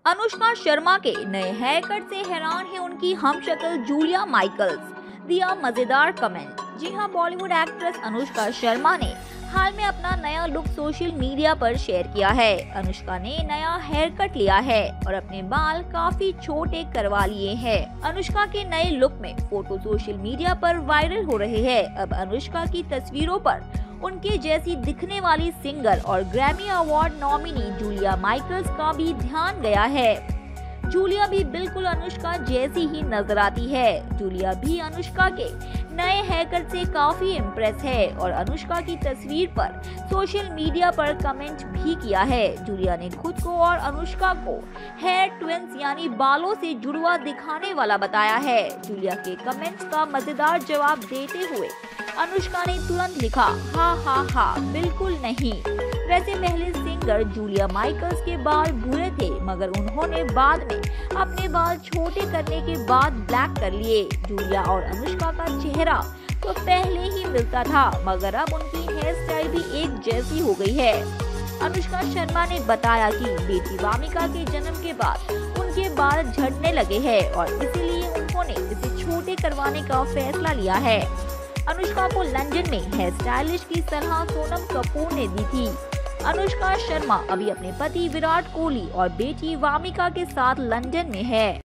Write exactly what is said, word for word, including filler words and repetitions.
अनुष्का शर्मा के नए hair cut से हैरान है उनकी हमशक्ल जूलिया माइकल्स। दिया मजेदार कमेंट। जी हां, बॉलीवुड एक्ट्रेस अनुष्का शर्मा ने हाल में अपना नया लुक सोशल मीडिया पर शेयर किया है। अनुष्का ने नया हेयर कट लिया है और अपने बाल काफी छोटे करवा लिए हैं। अनुष्का के नए लुक में फोटो सोशल मीडिया पर वायरल हो रहे हैं। अब अनुष्का की तस्वीरों पर उनके जैसी दिखने वाली सिंगर और Grammy award nominee Julia Michaels का भी ध्यान गया है। जूलिया भी बिल्कुल अनुष्का जैसी ही नजर आती है। जूलिया भी अनुष्का के नए हेयर कट से काफी इम्प्रेस है और अनुष्का की तस्वीर पर सोशल मीडिया पर कमेंट भी किया है। जूलिया ने खुद को और अनुष्का को हेयर ट्विंस यानी बालों से जुड़वा दिखाने वाला बताया है। जूलिया के कमेंट्स का मजेदार जवाब देते हुए अनुष्का ने तुरंत लिखा, हा हा हा बिल्कुल नहीं। वैसे पहले सिंगर जूलिया माइकल्स के बाल भूरे थे, मगर उन्होंने बाद में अपने बाल छोटे करने के बाद ब्लैक कर लिए। जूलिया और अनुष्का का चेहरा तो पहले ही मिलता था, मगर अब उनकी हेयर स्टाइल भी एक जैसी हो गई है। अनुष्का शर्मा ने बताया कि बेटी वामिका के जन्म के बाद उनके बाल झड़ने लगे हैं और इसीलिए उन्होंने इसे छोटे करवाने का फैसला लिया है। अनुष्का को लंदन में हेयर स्टाइलिस्ट की सलाह सोनम कपूर ने दी थी। अनुष्का शर्मा अभी अपने पति विराट कोहली और बेटी वामिका के साथ लंदन में है।